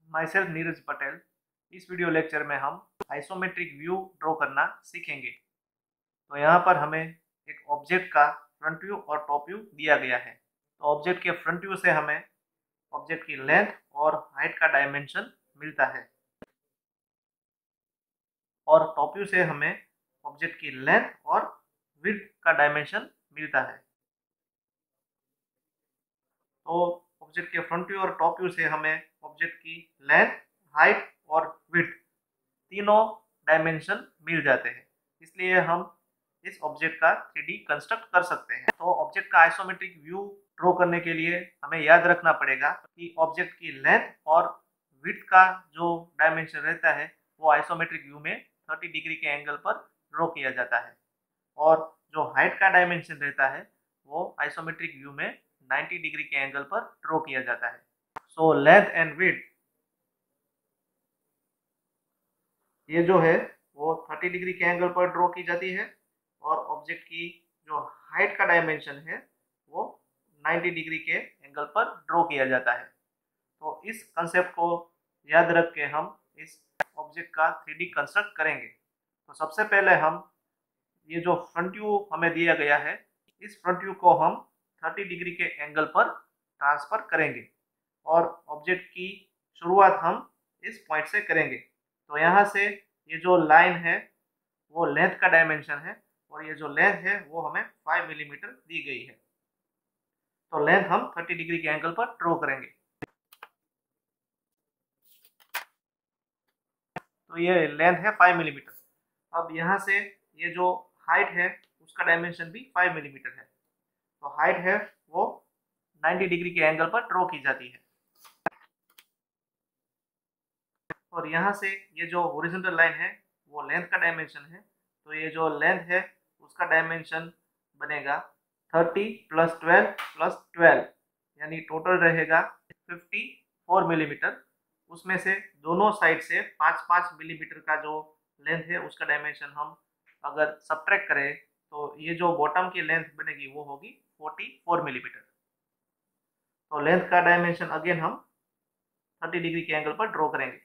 My self Neeraj Patel. इस video lecture में हम आइसोमेट्रिक व्यू ड्रॉ करना सीखेंगे। तो यहाँ पर हमें एक ऑब्जेक्ट का फ्रंट व्यू और टॉप व्यू दिया गया है। तो ऑब्जेक्ट के फ्रंट व्यू से हमें ऑब्जेक्ट की लेंथ और हाइट का डायमेंशन मिलता है और टॉप व्यू से हमें ऑब्जेक्ट की लेंथ और विड्थ का डायमेंशन मिलता है। तो ऑब्जेक्ट के फ्रंट व्यू और टॉप व्यू से हमें ऑब्जेक्ट की लेंथ, हाइट और विड्थ तीनों डायमेंशन मिल जाते हैं। इसलिए हम इस ऑब्जेक्ट का 3D कंस्ट्रक्ट कर सकते हैं। तो ऑब्जेक्ट का आइसोमेट्रिक व्यू ड्रॉ करने के लिए हमें याद रखना पड़ेगा कि ऑब्जेक्ट की लेंथ और विड्थ का जो डायमेंशन रहता है वो आइसोमेट्रिक व्यू में 30 डिग्री के एंगल पर ड्रॉ किया जाता है और जो हाइट का डायमेंशन रहता है वो आइसोमेट्रिक व्यू में 90 डिग्री के एंगल पर ड्रॉ किया जाता है। सो लेंथ एंड विड्थ ये जो है वो 30 डिग्री के एंगल पर ड्रॉ की जाती है और ऑब्जेक्ट की जो हाइट का डायमेंशन है वो 90 डिग्री के एंगल पर ड्रॉ किया जाता है। तो इस कंसेप्ट को याद रख के हम इस ऑब्जेक्ट का 3D कंस्ट्रक्ट करेंगे। तो सबसे पहले हम ये जो फ्रंट व्यू हमें दिया गया है इस फ्रंट व्यू को हम 30 डिग्री के एंगल पर ट्रांसफर करेंगे और ऑब्जेक्ट की शुरुआत हम इस पॉइंट से करेंगे। तो यहाँ से ये जो लाइन है वो लेंथ का डायमेंशन है और ये जो लेंथ है वो हमें 5 मिलीमीटर दी गई है। तो लेंथ हम 30 डिग्री के एंगल पर ड्रॉ करेंगे। तो ये लेंथ है 5 मिलीमीटर। अब यहाँ से ये जो हाइट है उसका डायमेंशन भी 5 मिलीमीटर है। तो हाइट है वो 90 डिग्री के एंगल पर ड्रॉ की जाती है और यहाँ से ये जो हॉरिजॉन्टल लाइन है वो लेंथ का डायमेंशन है। तो ये जो लेंथ है उसका डायमेंशन बनेगा 30 प्लस 12 प्लस 12 यानी टोटल रहेगा 54 मिलीमीटर। उसमें से दोनों साइड से 5-5 मिलीमीटर का जो लेंथ है उसका डायमेंशन हम अगर सब्ट्रैक्ट करें तो ये जो बॉटम की लेंथ बनेगी वो होगी 44 मिलीमीटर। तो लेंथ का डायमेंशन अगेन हम 30 डिग्री के एंगल पर ड्रॉ करेंगे।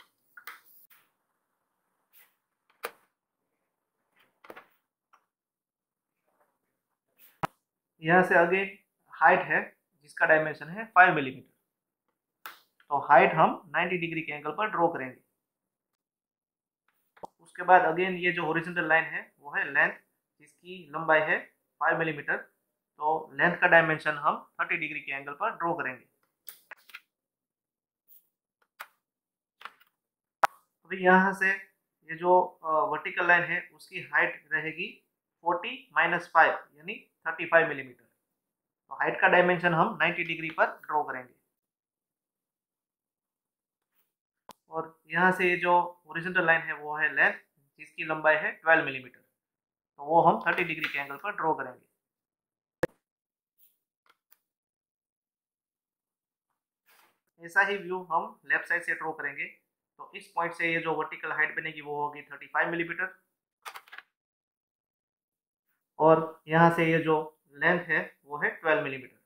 यहाँ से अगेन हाइट है जिसका डायमेंशन है 5 मिलीमीटर। तो हाइट हम 90 डिग्री के एंगल पर ड्रॉ करेंगे। उसके बाद अगेन ये जो हॉरिजॉन्टल लाइन है वो है लेंथ जिसकी लंबाई है 5 मिलीमीटर। तो लेंथ का डायमेंशन हम 30 डिग्री के एंगल पर ड्रॉ करेंगे। अभी यहाँ से ये जो वर्टिकल लाइन है उसकी हाइट रहेगी 40 माइनस 5 यानी 35 मिलीमीटर। तो हाइट का डायमेंशन हम 90 डिग्री पर ड्रॉ करेंगे और यहाँ से ये जो हॉरिजॉन्टल लाइन है वो है लेंथ जिसकी लंबाई है 12 मिलीमीटर। तो वो हम 30 डिग्री के एंगल पर ड्रॉ करेंगे। ऐसा ही व्यू हम लेफ्ट साइड से ड्रॉ करेंगे। तो इस पॉइंट से ये जो वर्टिकल हाइट बनेगी वो होगी 35 मिलीमीटर और यहाँ से ये जो लेंथ है वो है 12 मिलीमीटर।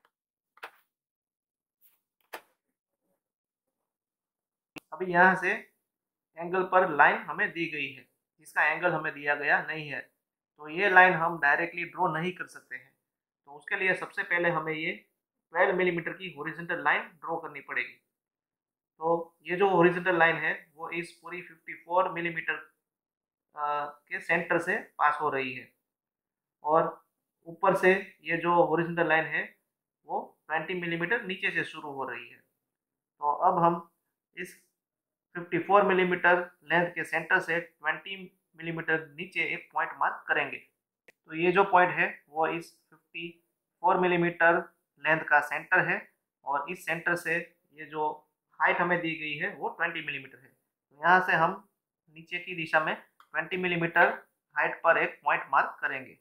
अभी यहाँ से एंगल पर लाइन हमें दी गई है जिसका एंगल हमें दिया गया नहीं है। तो ये लाइन हम डायरेक्टली ड्रॉ नहीं कर सकते हैं। तो उसके लिए सबसे पहले हमें ये 12 मिलीमीटर की हॉरिजॉन्टल लाइन ड्रॉ करनी पड़ेगी। तो ये जो हॉरिजॉन्टल लाइन है वो इस पूरी 54 मिलीमीटर के सेंटर से पास हो रही है और ऊपर से ये जो हॉरिजॉन्टल लाइन है वो 20 मिलीमीटर नीचे से शुरू हो रही है। तो अब हम इस 54 मिलीमीटर लेंथ के सेंटर से 20 मिलीमीटर नीचे एक पॉइंट मार्क करेंगे। तो ये जो पॉइंट है वो इस 54 मिलीमीटर लेंथ का सेंटर है और इस सेंटर से ये जो हाइट हमें दी गई है वो 20 मिलीमीटर है। तो यहाँ से हम नीचे की दिशा में 20 मिलीमीटर हाइट पर एक पॉइंट मार्क करेंगे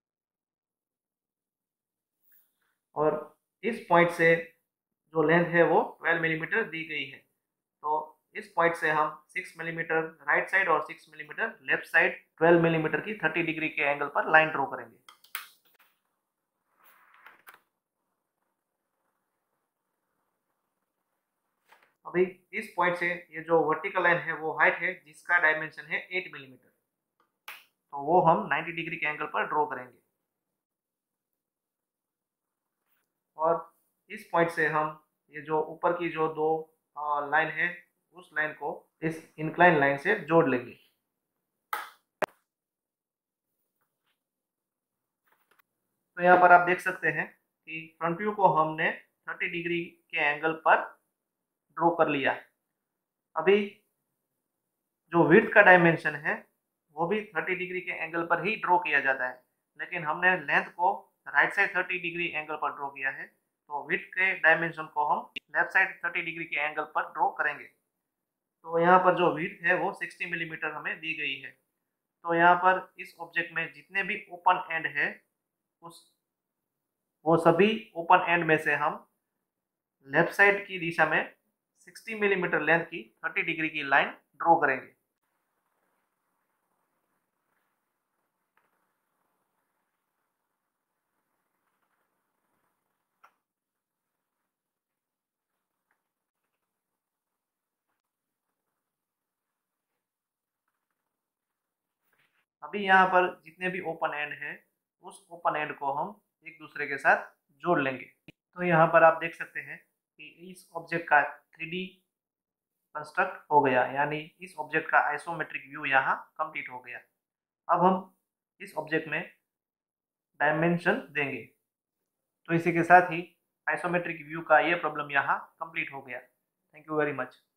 और इस पॉइंट से जो लेंथ है वो 12 मिलीमीटर दी गई है। तो इस पॉइंट से हम 6 मिलीमीटर राइट साइड और 6 मिलीमीटर लेफ्ट साइड 12 मिलीमीटर की 30 डिग्री के एंगल पर लाइन ड्रॉ करेंगे। अभी इस पॉइंट से ये जो वर्टिकल लाइन है वो हाइट है जिसका डायमेंशन है 8 मिलीमीटर, तो वो हम 90 डिग्री के एंगल पर ड्रॉ करेंगे। और इस पॉइंट से हम ये जो ऊपर की जो दो लाइन है उस लाइन को इस इंक्लाइन लाइन से जोड़ लेंगे। तो यहाँ पर आप देख सकते हैं कि फ्रंट व्यू को हमने 30 डिग्री के एंगल पर ड्रॉ कर लिया। अभी जो विड्थ का डायमेंशन है वो भी 30 डिग्री के एंगल पर ही ड्रॉ किया जाता है, लेकिन हमने लेंथ को राइट साइड 30 डिग्री एंगल पर ड्रॉ किया है, तो विड्थ के डायमेंशन को हम लेफ्ट साइड 30 डिग्री के एंगल पर ड्रॉ करेंगे। तो यहाँ पर जो विड्थ है वो 60 मिलीमीटर हमें दी गई है। तो यहाँ पर इस ऑब्जेक्ट में जितने भी ओपन एंड है उस वो सभी ओपन एंड में से हम लेफ्ट साइड की दिशा में 60 मिलीमीटर लेंथ की 30 डिग्री की लाइन ड्रॉ करेंगे। अभी यहाँ पर जितने भी ओपन एंड है उस ओपन एंड को हम एक दूसरे के साथ जोड़ लेंगे। तो यहाँ पर आप देख सकते हैं कि इस ऑब्जेक्ट का 3D कंस्ट्रक्ट हो गया, यानी इस ऑब्जेक्ट का आइसोमेट्रिक व्यू यहाँ कंप्लीट हो गया। अब हम इस ऑब्जेक्ट में डायमेंशन देंगे। तो इसी के साथ ही आइसोमेट्रिक व्यू का ये प्रॉब्लम यहाँ कंप्लीट हो गया। Thank you very much.